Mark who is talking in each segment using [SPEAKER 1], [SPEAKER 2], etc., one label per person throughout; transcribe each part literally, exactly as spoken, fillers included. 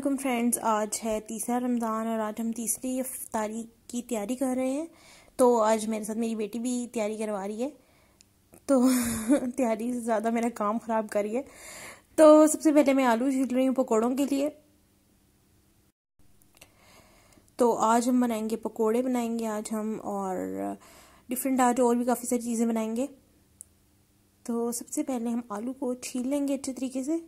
[SPEAKER 1] वालेकुम फ्रेंड्स। आज है तीसरा रमज़ान और आज हम तीसरी इफ्तारी की तैयारी कर रहे हैं। तो आज मेरे साथ मेरी बेटी भी तैयारी करवा रही है, तो तैयारी से ज़्यादा मेरा काम ख़राब कर रही है। तो सबसे पहले मैं आलू छील रही हूँ पकौड़ों के लिए। तो आज हम बनाएंगे पकोड़े बनाएंगे आज हम, और डिफरेंट आज और भी काफ़ी सारी चीज़ें बनाएंगे। तो सबसे पहले हम आलू को छील लेंगे अच्छे तरीके से।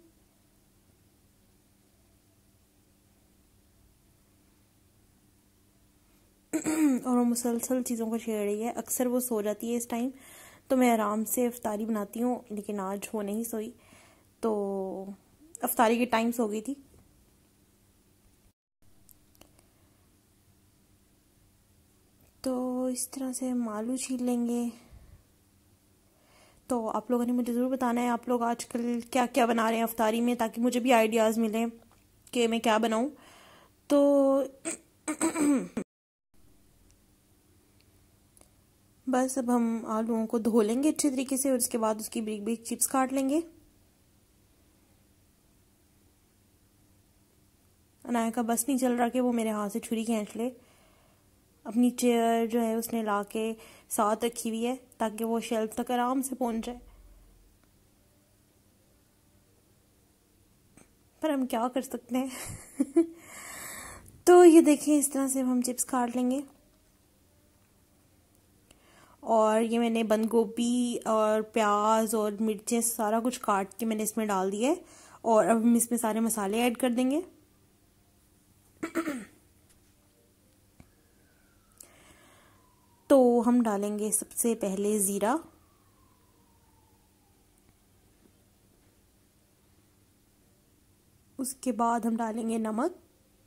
[SPEAKER 1] और वो मुसलसल चीज़ों को छेड़ रही है। अक्सर वो सो जाती है इस टाइम, तो मैं आराम से इफ्तारी बनाती हूँ, लेकिन आज वो नहीं सोई, तो इफ्तारी के टाइम सो गई थी। तो इस तरह से हम आलू छील लेंगे। तो आप लोगों ने मुझे ज़रूर बताना है आप लोग आजकल क्या क्या बना रहे हैं इफ्तारी में, ताकि मुझे भी आइडियाज़ मिलें कि मैं क्या बनाऊँ। तो बस अब हम आलूओं को धो लेंगे अच्छे तरीके से और उसके बाद उसकी ब्रिक ब्रिक चिप्स काट लेंगे। अनाया का बस नहीं चल रहा कि वो मेरे हाथ से छुरी खींच ले। अपनी चेयर जो है उसने ला के साथ रखी हुई है ताकि वो शेल्फ तक आराम से पहुंच जाए, पर हम क्या कर सकते हैं। तो ये देखिए, इस तरह से हम चिप्स काट लेंगे। और ये मैंने बंद गोभी और प्याज और मिर्चें सारा कुछ काट के मैंने इसमें डाल दिया है, और अब हम इसमें सारे मसाले ऐड कर देंगे। तो हम डालेंगे सबसे पहले ज़ीरा, उसके बाद हम डालेंगे नमक।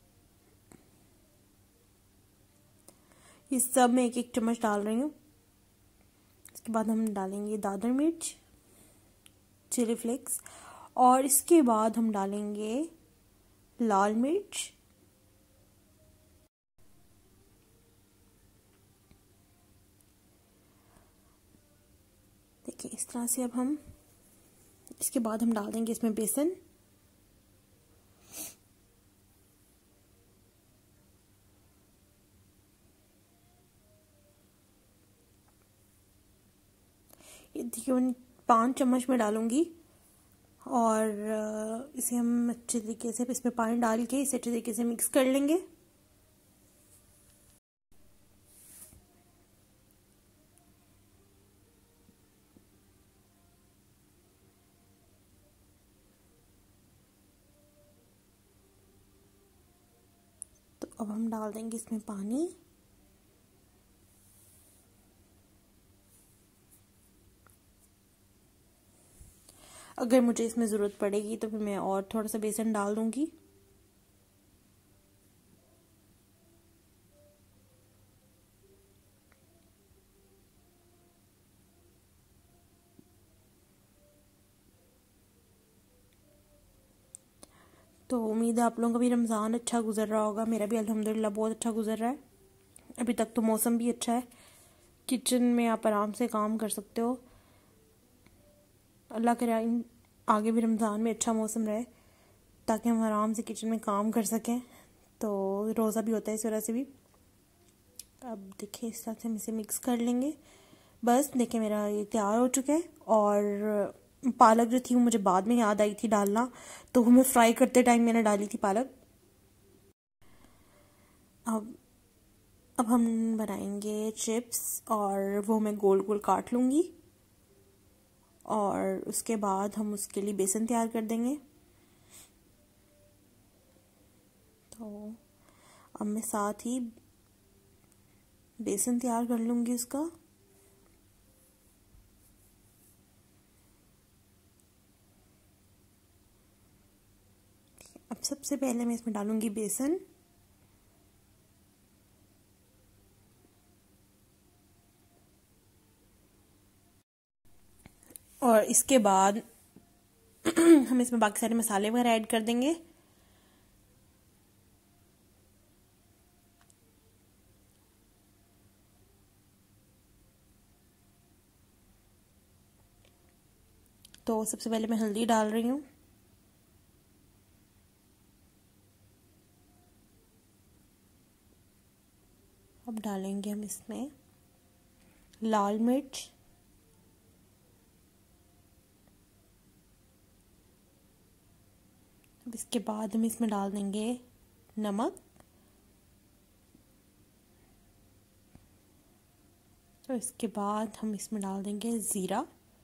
[SPEAKER 1] इस सब में एक एक चम्मच डाल रही हूँ। इसके बाद हम डालेंगे दादर मिर्च, चिली फ्लेक्स, और इसके बाद हम डालेंगे लाल मिर्च। देखिए इस तरह से अब हम इसके बाद हम डाल देंगे इसमें बेसन। ये देखिए मैं पाँच चम्मच में डालूंगी, और इसे हम अच्छे तरीके से इसमें पानी डाल के इसे अच्छे तरीके से मिक्स कर लेंगे। तो अब हम डाल देंगे इसमें पानी। अगर मुझे इसमें ज़रूरत पड़ेगी तो फिर मैं और थोड़ा सा बेसन डाल दूंगी। तो उम्मीद है आप लोगों का भी रमज़ान अच्छा गुजर रहा होगा। मेरा भी अल्हम्दुलिल्लाह बहुत अच्छा गुजर रहा है। अभी तक तो मौसम भी अच्छा है, किचन में आप आराम से काम कर सकते हो। अल्लाह करे आगे भी रमज़ान में अच्छा मौसम रहे ताकि हम आराम से किचन में काम कर सकें। तो रोज़ा भी होता है इस वजह से भी। अब देखिए इस तरह से हम इसे मिक्स कर लेंगे। बस देखिए मेरा ये तैयार हो चुका है। और पालक जो थी वो मुझे बाद में याद आई थी डालना, तो वो मैं फ्राई करते टाइम मैंने डाली थी पालक। अब अब हम बनाएंगे चिप्स, और वो मैं गोल गोल काट लूँगी, और उसके बाद हम उसके लिए बेसन तैयार कर देंगे। तो अब मैं साथ ही बेसन तैयार कर लूँगी उसका। अब सबसे पहले मैं इसमें डालूँगी बेसन, और इसके बाद हम इसमें बाकी सारे मसाले वगैरह ऐड कर देंगे। तो सबसे पहले मैं हल्दी डाल रही हूँ, अब डालेंगे हम इसमें लाल मिर्च, अब इसके बाद हम इसमें डाल देंगे नमक, तो इसके बाद हम इसमें डाल देंगे ज़ीरा,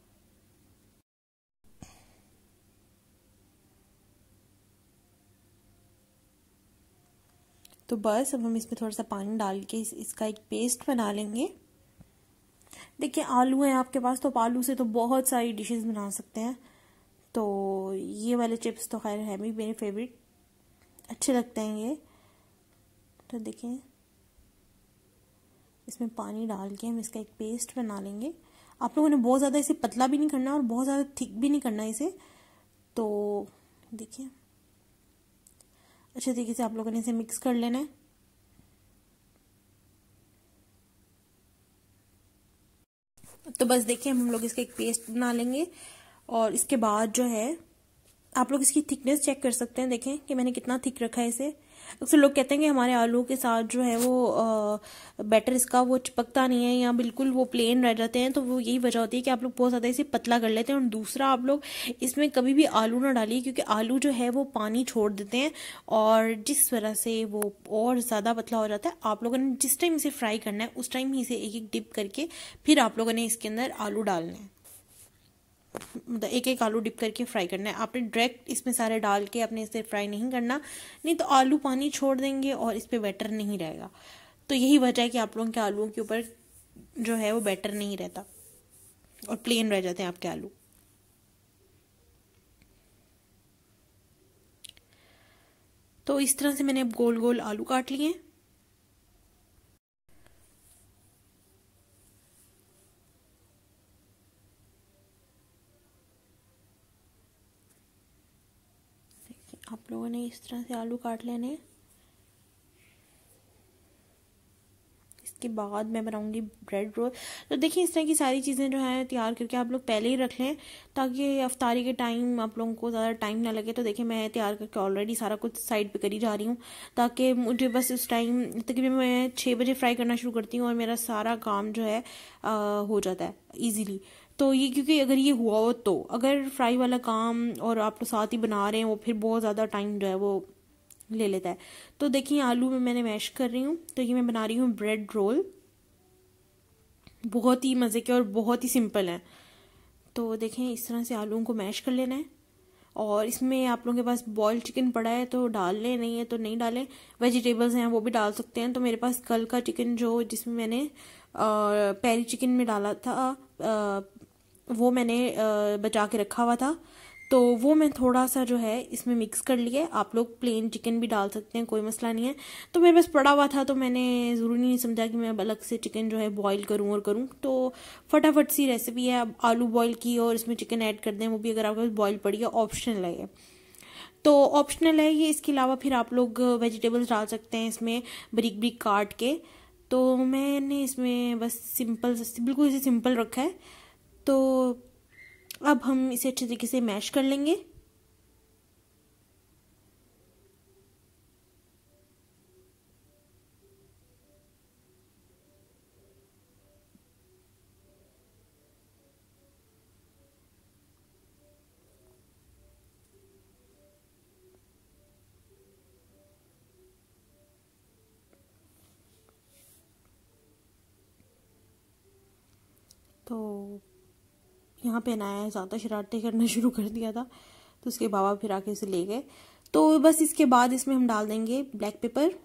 [SPEAKER 1] तो बस अब हम इसमें थोड़ा सा पानी डाल के इस, इसका एक पेस्ट बना लेंगे। देखिए आलू है आपके पास तो आलू से तो बहुत सारी डिशेस बना सकते हैं, तो ये वाले चिप्स तो खैर है भी मेरे फेवरेट, अच्छे लगते हैं ये। तो देखिए इसमें पानी डाल के हम इसका एक पेस्ट बना लेंगे। आप लोगों ने बहुत ज़्यादा इसे पतला भी नहीं करना और बहुत ज़्यादा थिक भी नहीं करना इसे, तो देखिए अच्छे तरीके से आप लोगों ने इसे मिक्स कर लेना है। तो बस देखिए हम लोग इसका एक पेस्ट बना लेंगे और इसके बाद जो है आप लोग इसकी थिकनेस चेक कर सकते हैं। देखें कि मैंने कितना थिक रखा है इसे। अक्सर लोग कहते हैं कि हमारे आलू के साथ जो है वो बैटर इसका वो चिपकता नहीं है या बिल्कुल वो प्लेन रह जाते हैं, तो वो यही वजह होती है कि आप लोग बहुत ज़्यादा इसे पतला कर लेते हैं। और दूसरा आप लोग इसमें कभी भी आलू ना डालिए, क्योंकि आलू जो है वो पानी छोड़ देते हैं और जिस वजह से वो और ज़्यादा पतला हो जाता है। आप लोगों ने जिस टाइम इसे फ्राई करना है उस टाइम ही इसे एक एक डिप करके फिर आप लोगों ने इसके अंदर आलू डालना है, मतलब एक एक आलू डिप करके फ्राई करना है। आपने डायरेक्ट इसमें सारे डाल के अपने इसे फ्राई नहीं करना, नहीं तो आलू पानी छोड़ देंगे और इस पे बैटर नहीं रहेगा। तो यही वजह है कि आप लोगों के आलूओं के ऊपर जो है वो बैटर नहीं रहता और प्लेन रह जाते हैं आपके आलू। तो इस तरह से मैंने अब गोल गोल आलू काट लिए हैं। आप लोगों ने इस तरह से आलू काट लेने हैं। इसके बाद मैं बनाऊंगी ब्रेड रोल। तो देखिए इस तरह की सारी चीज़ें जो है तैयार करके आप लोग पहले ही रख लें ताकि अफ्तारी के टाइम आप लोगों को ज़्यादा टाइम ना लगे। तो देखिए मैं तैयार करके ऑलरेडी सारा कुछ साइड पे करी जा रही हूँ ताकि मुझे बस उस टाइम तकरीबन मैं छः बजे फ्राई करना शुरू करती हूँ और मेरा सारा काम जो है आ, हो जाता है ईजीली। तो ये क्योंकि अगर ये हुआ हो तो अगर फ्राई वाला काम और आप लोग साथ ही बना रहे हैं वो फिर बहुत ज़्यादा टाइम जो है वो ले लेता है। तो देखिए आलू में मैंने मैश कर रही हूँ। तो ये मैं बना रही हूँ ब्रेड रोल, बहुत ही मज़े के और बहुत ही सिंपल है। तो देखें इस तरह से आलूओं को मैश कर लेना है और इसमें आप लोगों के पास बॉइल्ड चिकन पड़ा है तो डाल लें, नहीं है तो नहीं डालें। वेजिटेबल्स हैं वो भी डाल सकते हैं। तो मेरे पास कल का चिकन जो जिसमें मैंने पेरी चिकन में डाला था आ, वो मैंने आ, बचा के रखा हुआ था, तो वो मैं थोड़ा सा जो है इसमें मिक्स कर लिया। आप लोग प्लेन चिकन भी डाल सकते हैं, कोई मसला नहीं है। तो मेरे पास पड़ा हुआ था तो मैंने ज़रूरी नहीं समझा कि मैं अलग से चिकन जो है बॉईल करूं और करूं। तो फटाफट सी रेसिपी है। अब आलू बॉईल की और इसमें चिकन ऐड कर दें, वो भी अगर आपके पास बॉईल पड़ी है, ऑप्शनल है ये, तो ऑप्शनल है ये। इसके अलावा फिर आप लोग वेजिटेबल्स डाल सकते हैं इसमें बारीक बारीक काट के। तो मैंने इसमें बस सिंपल बिल्कुल इसे सिंपल रखा है। तो अब हम इसे अच्छे तरीके से मैश कर लेंगे। तो यहाँ पे अनाया ज़्यादा शरारतें करना शुरू कर दिया था तो उसके बाबा फिर आके उसे ले गए। तो बस इसके बाद इसमें हम डाल देंगे ब्लैक पेपर,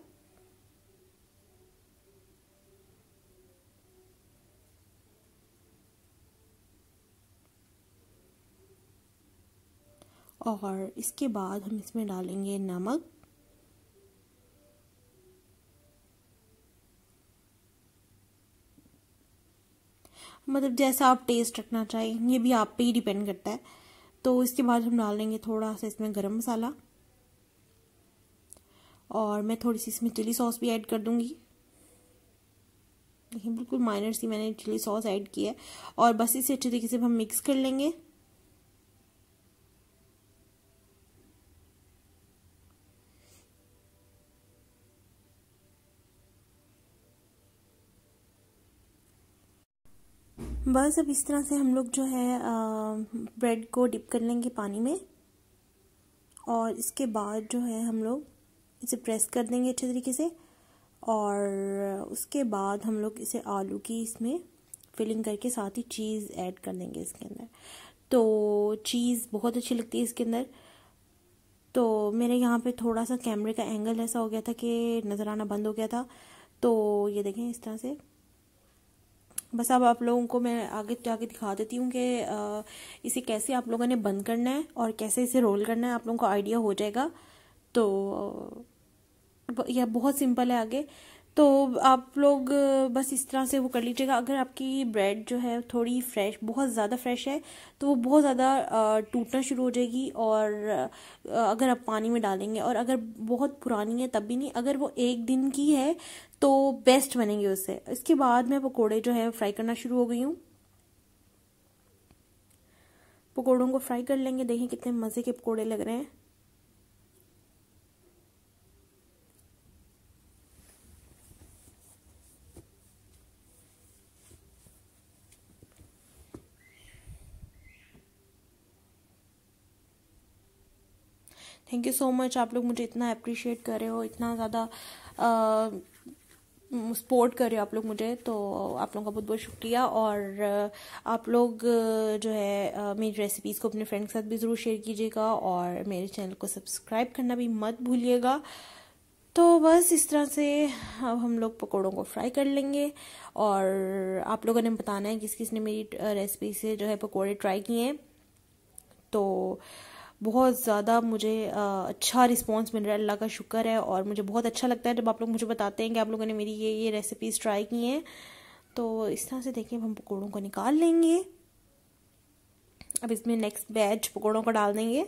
[SPEAKER 1] और इसके बाद हम इसमें डालेंगे नमक, मतलब जैसा आप टेस्ट रखना चाहें, ये भी आप पे ही डिपेंड करता है। तो इसके बाद हम डालेंगे थोड़ा सा इसमें गरम मसाला और मैं थोड़ी सी इसमें चिली सॉस भी ऐड कर दूंगी। देखिए बिल्कुल माइनर सी मैंने चिली सॉस ऐड की है और बस इसे अच्छे तरीके से हम मिक्स कर लेंगे। बस अब इस तरह से हम लोग जो है ब्रेड को डिप कर लेंगे पानी में, और इसके बाद जो है हम लोग इसे प्रेस कर देंगे अच्छे तरीके से, और उसके बाद हम लोग इसे आलू की इसमें फिलिंग करके साथ ही चीज़ ऐड कर देंगे इसके अंदर। तो चीज़ बहुत अच्छी लगती है इसके अंदर। तो मेरे यहाँ पे थोड़ा सा कैमरे का एंगल ऐसा हो गया था कि नज़र आना बंद हो गया था, तो ये देखें इस तरह से। बस अब आप लोगों को मैं आगे जाके दिखा देती हूँ कि इसे कैसे आप लोगों ने बंद करना है और कैसे इसे रोल करना है, आप लोगों को आइडिया हो जाएगा। तो यह बहुत सिंपल है आगे। तो आप लोग बस इस तरह से वो कर लीजिएगा। अगर आपकी ब्रेड जो है थोड़ी फ्रेश, बहुत ज़्यादा फ्रेश है, तो वो बहुत ज़्यादा टूटना शुरू हो जाएगी, और अगर आप पानी में डालेंगे, और अगर बहुत पुरानी है तब भी नहीं। अगर वो एक दिन की है तो बेस्ट बनेंगे उससे। इसके बाद मैं पकोड़े जो है फ्राई करना शुरू हो गई हूँ। पकोड़ों को फ्राई कर लेंगे। देखिए कितने मज़े के पकोड़े लग रहे हैं। थैंक यू सो मच, आप लोग मुझे इतना अप्रिशिएट कर रहे हो, इतना ज़्यादा सपोर्ट कर रहे हो आप लोग मुझे, तो आप लोगों का बहुत बहुत शुक्रिया। और आप लोग जो है मेरी रेसिपीज़ को अपने फ्रेंड के साथ भी ज़रूर शेयर कीजिएगा, और मेरे चैनल को सब्सक्राइब करना भी मत भूलिएगा। तो बस इस तरह से अब हम लोग पकोड़ों को फ्राई कर लेंगे, और आप लोगों ने बताना है किस किस ने मेरी रेसिपी से जो है पकोड़े ट्राई किए हैं। तो बहुत ज़्यादा मुझे अच्छा रिस्पांस मिल रहा है, अल्लाह का शुक्र है। और मुझे बहुत अच्छा लगता है जब आप लोग मुझे बताते हैं कि आप लोगों ने मेरी ये ये रेसिपीज़ ट्राई की हैं। तो इस तरह से देखिए हम पकोड़ों को निकाल लेंगे। अब इसमें नेक्स्ट बैच पकोड़ों को डाल देंगे।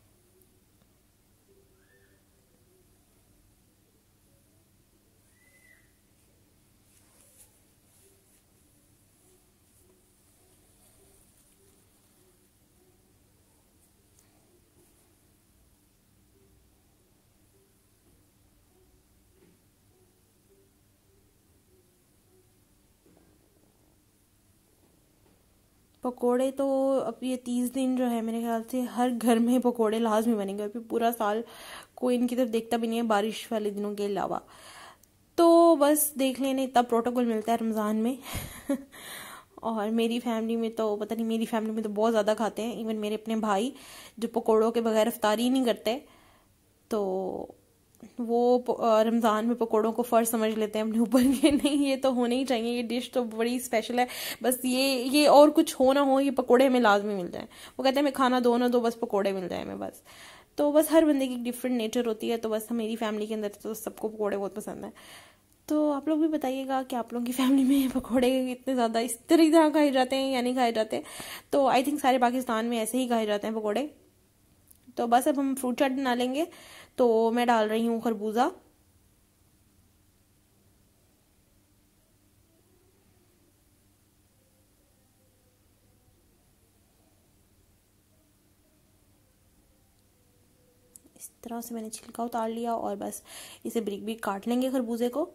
[SPEAKER 1] पकोड़े तो अब ये तीस दिन जो है मेरे ख्याल से हर घर में पकोड़े लाजमी बनेंगे, और फिर पूरा साल कोई इनकी तरफ देखता भी नहीं है बारिश वाले दिनों के अलावा। तो बस देख लेने, इतना प्रोटोकॉल मिलता है रमज़ान में। और मेरी फैमिली में तो पता नहीं, मेरी फैमिली में तो बहुत ज़्यादा खाते हैं। इवन मेरे अपने भाई जो पकोड़ों के बगैर इफ्तारी नहीं करते, तो वो रमज़ान में पकोड़ों को फ़र्ज समझ लेते हैं अपने ऊपर कि नहीं ये तो होने ही चाहिए, ये डिश तो बड़ी स्पेशल है, बस ये ये और कुछ हो ना हो, ये पकोड़े हमें लाजमी मिल जाए। वो कहते हैं मैं खाना दो ना दो, बस पकोड़े मिल जाए हमें बस। तो बस हर बंदे की डिफरेंट नेचर होती है। तो बस मेरी फैमिली के अंदर तो सबको पकोड़े बहुत पसंद है। तो आप लोग भी बताइएगा कि आप लोगों की फैमिली में पकोड़े इतने ज़्यादा इस तरह खाए जाते हैं या नहीं खाए जाते। तो आई थिंक सारे पाकिस्तान में ऐसे ही खाए जाते हैं पकोड़े। तो बस अब हम फ्रूट चाट बना लेंगे। तो मैं डाल रही हूँ खरबूजा, इस तरह से मैंने छिलका उतार लिया, और बस इसे ब्रिक ब्रिक काट लेंगे खरबूजे को।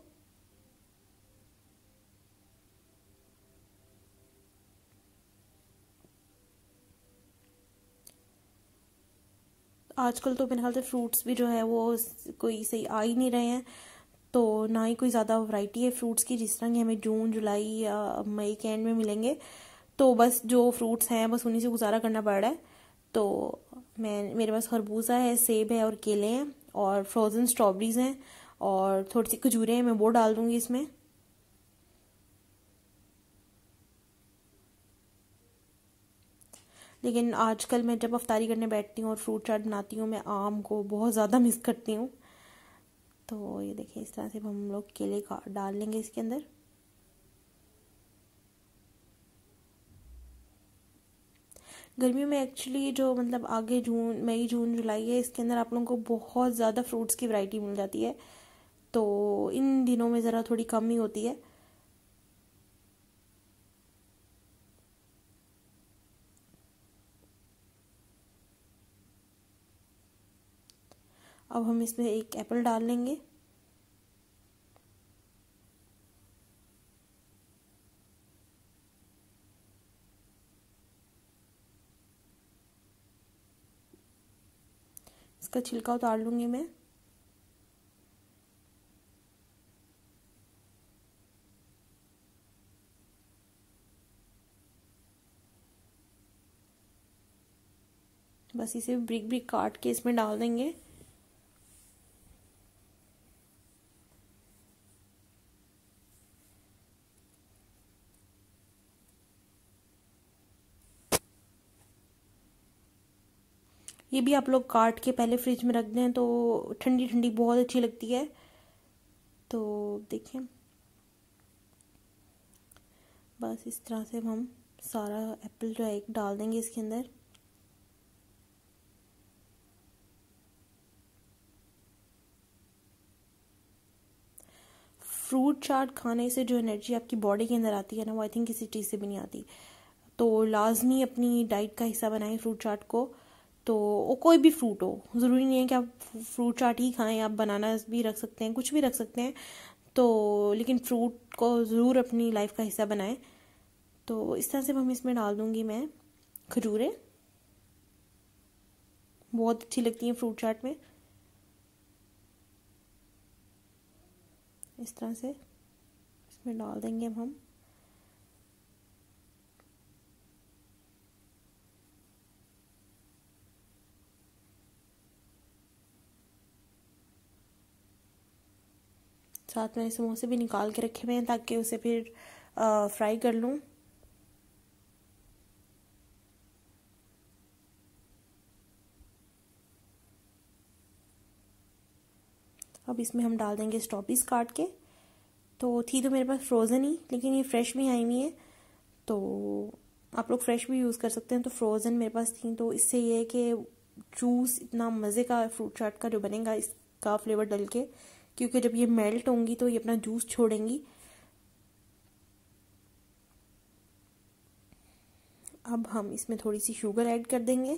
[SPEAKER 1] आजकल तो मेरे ख्याल से फ्रूट्स भी जो है वो कोई सही आ ही नहीं रहे हैं, तो ना ही कोई ज़्यादा वैरायटी है फ्रूट्स की, जिस तरह की हमें जून जुलाई या मई के एंड में मिलेंगे। तो बस जो फ्रूट्स हैं बस उन्हीं से गुजारा करना पड़ रहा है। तो मैं मेरे पास खरबूजा है, सेब है और केले हैं, और फ्रोज़न स्ट्रॉबेरीज़ हैं, और थोड़ी सी खजूरें हैं, मैं वो डाल दूँगी इसमें। लेकिन आजकल मैं जब अफ्तारी करने बैठती हूँ और फ्रूट चाट बनाती हूँ, मैं आम को बहुत ज़्यादा मिस करती हूँ। तो ये देखिए इस तरह से हम लोग केले का डाल लेंगे इसके अंदर। गर्मियों में एक्चुअली जो मतलब आगे जून मई जून जुलाई है, इसके अंदर आप लोगों को बहुत ज़्यादा फ्रूट्स की वैरायटी मिल जाती है। तो इन दिनों में ज़रा थोड़ी कम ही होती है। अब हम इसमें एक एप्पल डाल लेंगे। इसका छिलका उतार लूँगी मैं। बस इसे ब्रिक ब्रिक काट के इसमें डाल देंगे। ये भी आप लोग काट के पहले फ्रिज में रख दें तो ठंडी ठंडी बहुत अच्छी लगती है। तो देखिए बस इस तरह से हम सारा एप्पल जो है एक डाल देंगे इसके अंदर। फ्रूट चाट खाने से जो एनर्जी आपकी बॉडी के अंदर आती है ना, वो आई थिंक किसी चीज़ से भी नहीं आती। तो लाजमी अपनी डाइट का हिस्सा बनाएं फ्रूट चाट को। तो वो कोई भी फ्रूट हो, ज़रूरी नहीं है कि आप फ्रूट चाट ही खाएं, आप बनाना भी रख सकते हैं, कुछ भी रख सकते हैं। तो लेकिन फ्रूट को ज़रूर अपनी लाइफ का हिस्सा बनाएं। तो इस तरह से हम इसमें डाल दूंगी मैं खजूरें, बहुत अच्छी लगती हैं फ्रूट चाट में। इस तरह से इसमें डाल देंगे अब हम। साथ में समोसे भी निकाल के रखे हुए हैं ताकि उसे फिर फ्राई कर लूँ। अब इसमें हम डाल देंगे स्ट्रॉबेरीज काट के। तो थी तो मेरे पास फ्रोज़न ही, लेकिन ये फ्रेश भी आई हुई है, तो आप लोग फ्रेश भी यूज़ कर सकते हैं। तो फ्रोज़न मेरे पास थी, तो इससे ये है कि जूस इतना मज़े का फ्रूट चाट का जो बनेगा इसका फ्लेवर डल के, क्योंकि जब ये मेल्ट होंगी तो ये अपना जूस छोड़ेंगी। अब हम इसमें थोड़ी सी शुगर ऐड कर देंगे।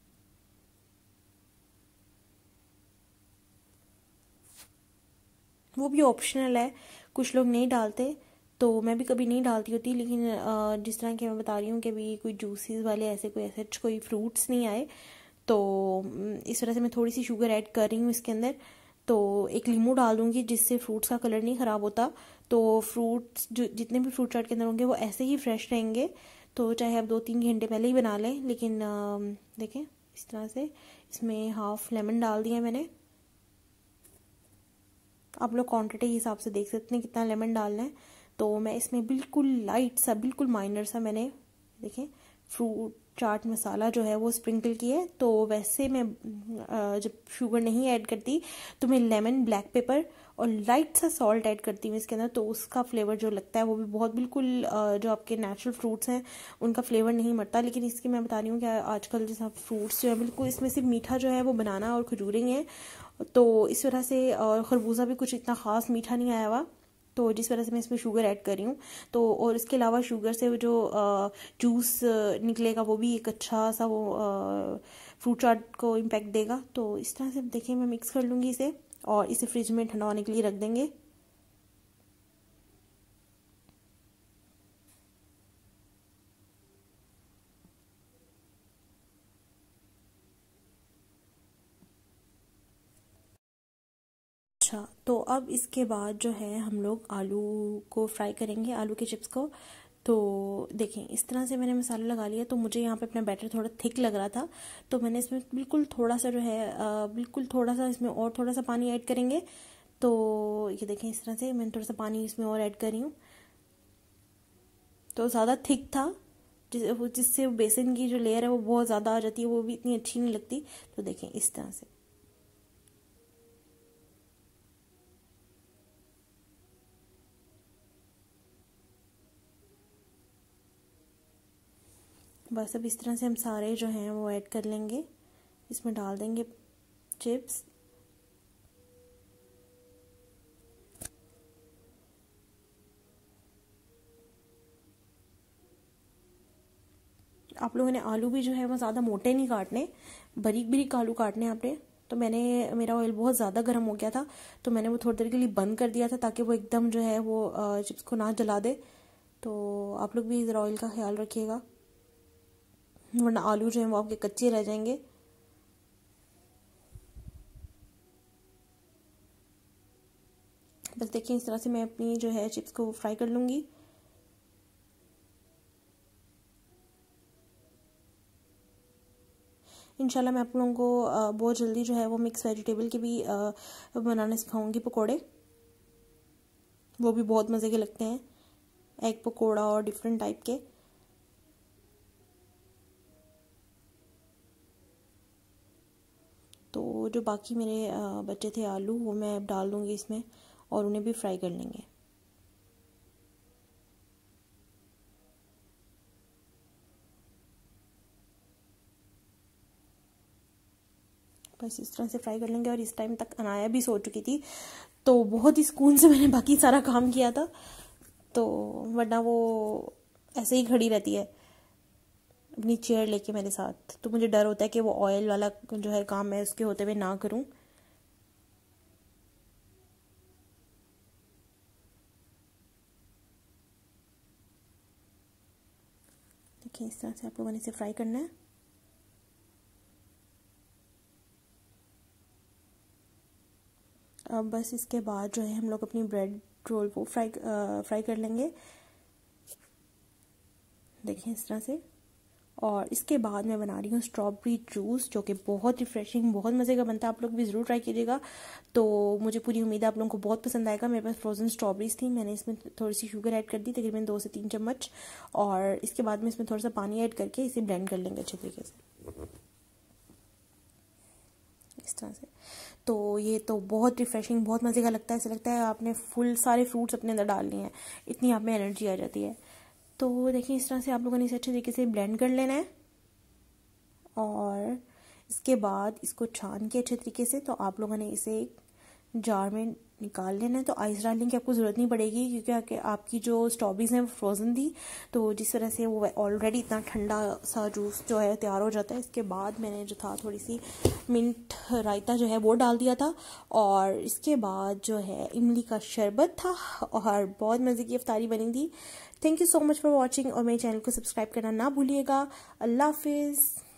[SPEAKER 1] वो भी ऑप्शनल है, कुछ लोग नहीं डालते, तो मैं भी कभी नहीं डालती होती। लेकिन जिस तरह के मैं बता रही हूँ कि अभी कोई जूसेस वाले ऐसे कोई ऐसे कोई फ्रूट्स नहीं आए, तो इस वजह से मैं थोड़ी सी शुगर ऐड कर रही हूँ इसके अंदर। तो एक लीमू डाल दूँगी जिससे फ्रूट्स का कलर नहीं ख़राब होता। तो फ्रूट्स जो जितने भी फ्रूट चाट के अंदर होंगे वो ऐसे ही फ्रेश रहेंगे। तो चाहे आप दो तीन घंटे पहले ही बना लें, लेकिन देखें इस तरह से इसमें हाफ लेमन डाल दिया मैंने। आप लोग क्वांटिटी के हिसाब से देख सकते हैं कितना लेमन डालना है। तो मैं इसमें बिल्कुल लाइट सा, बिल्कुल माइनर सा मैंने देखें फ्रूट चाट मसाला जो है वो स्प्रिंकल किया है। तो वैसे मैं जब शुगर नहीं ऐड करती तो मैं लेमन, ब्लैक पेपर और लाइट सा सॉल्ट ऐड करती हूँ इसके अंदर। तो उसका फ्लेवर जो लगता है वो भी बहुत बिल्कुल जो आपके नेचुरल फ्रूट्स हैं उनका फ्लेवर नहीं मरता। लेकिन इसकी मैं बता रही हूँ कि आजकल जैसा फ्रूट्स जो है बिल्कुल इसमें सिर्फ मीठा जो है वो बनाना और खजूरें हैं, तो इस वजह से, और खरबूजा भी कुछ इतना ख़ास मीठा नहीं आया हुआ, तो जिस वजह से मैं इसमें शुगर ऐड कर रही हूँ। तो और इसके अलावा शुगर से जो जूस निकलेगा वो भी एक अच्छा सा वो फ्रूट चाट को इम्पैक्ट देगा। तो इस तरह से देखिए मैं मिक्स कर लूँगी इसे और इसे फ्रिज में ठंडा होने के लिए रख देंगे। अच्छा, तो अब इसके बाद जो है हम लोग आलू को फ्राई करेंगे, आलू के चिप्स को। तो देखें इस तरह से मैंने मसाला लगा लिया। तो मुझे यहाँ पे अपना बैटर थोड़ा थिक लग रहा था, तो मैंने इसमें बिल्कुल थोड़ा सा जो है आ, बिल्कुल थोड़ा सा इसमें और थोड़ा सा पानी ऐड करेंगे। तो ये देखें इस तरह से मैंने थोड़ा सा पानी इसमें और ऐड कर रही हूँ। तो ज़्यादा थिक था जिस जिससे बेसन की जो लेयर है वो बहुत ज़्यादा आ जाती है, वो भी इतनी अच्छी नहीं लगती। तो देखें इस तरह से बस अब इस तरह से हम सारे जो हैं वो ऐड कर लेंगे, इसमें डाल देंगे चिप्स। आप लोगों ने आलू भी जो है वो ज़्यादा मोटे नहीं काटने, बारीक बारीक आलू काटने आपने। तो मैंने मेरा ऑयल बहुत ज़्यादा गर्म हो गया था, तो मैंने वो थोड़ी देर के लिए बंद कर दिया था ताकि वो एकदम जो है वो चिप्स को ना जला दे। तो आप लोग भी ज़रा ऑयल का ख्याल रखिएगा, वरना आलू जो है वो आपके कच्चे रह जाएंगे। बस देखिए इस तरह से मैं अपनी जो है चिप्स को फ्राई कर लूँगी। इंशाल्लाह मैं आप लोगों को बहुत जल्दी जो है वो मिक्स वेजिटेबल के भी बनाने सिखाऊंगी पकोड़े, वो भी बहुत मज़े के लगते हैं, एग पकोड़ा और डिफरेंट टाइप के। तो जो बाकी मेरे बचे थे आलू वो मैं अब डाल दूँगी इसमें और उन्हें भी फ्राई कर लेंगे। बस इस तरह से फ्राई कर लेंगे। और इस टाइम तक अनाया भी सो चुकी थी, तो बहुत ही सुकून से मैंने बाकी सारा काम किया था, तो वरना वो ऐसे ही खड़ी रहती है अपनी चेयर लेके मेरे साथ, तो मुझे डर होता है कि वो ऑयल वाला जो है काम मैं उसके होते हुए ना करूं। देखिए इस तरह से आप लोगों ने इसे फ्राई करना है। अब बस इसके बाद जो है हम लोग अपनी ब्रेड रोल को फ्राई फ्राई कर लेंगे, देखिए इस तरह से। और इसके बाद मैं बना रही हूँ स्ट्रॉबेरी जूस, जो कि बहुत रिफ्रेशिंग, बहुत मज़े का बनता है। आप लोग भी ज़रूर ट्राई कीजिएगा। तो मुझे पूरी उम्मीद है आप लोगों को बहुत पसंद आएगा। मेरे पास फ्रोज़न स्ट्रॉबेरीज थी, मैंने इसमें थोड़ी सी शुगर ऐड कर दी, तकरीबन दो से तीन चम्मच, और इसके बाद में इसमें थोड़ा सा पानी ऐड करके इसे ब्लेंड कर लेंगे अच्छे तरीके से, इस तरह से। तो ये तो बहुत रिफ्रेशिंग, बहुत मज़े का लगता है। ऐसा लगता है आपने फुल सारे फ्रूट्स अपने अंदर डाल लिए हैं, इतनी आप में एनर्जी आ जाती है। तो देखिए इस तरह से आप लोगों ने इसे अच्छे तरीके से ब्लेंड कर लेना है, और इसके बाद इसको छान के अच्छे तरीके से, तो आप लोगों ने इसे जार में निकाल लेना है। तो आइस डालने की आपको ज़रूरत नहीं पड़ेगी, क्योंकि आपकी जो स्ट्रॉबेरीज हैं वो फ्रोज़न थी, तो जिस तरह से वो ऑलरेडी इतना ठंडा सा जूस जो है तैयार हो जाता है। इसके बाद मैंने जो था थोड़ी सी मिंट रायता जो है वो डाल दिया था, और इसके बाद जो है इमली का शरबत था, और बहुत मज़े की इफ्तारी बनी थी। Thank you so much for watching, और मेरे चैनल को सब्सक्राइब करना ना भूलिएगा। अल्लाह हाफिज़।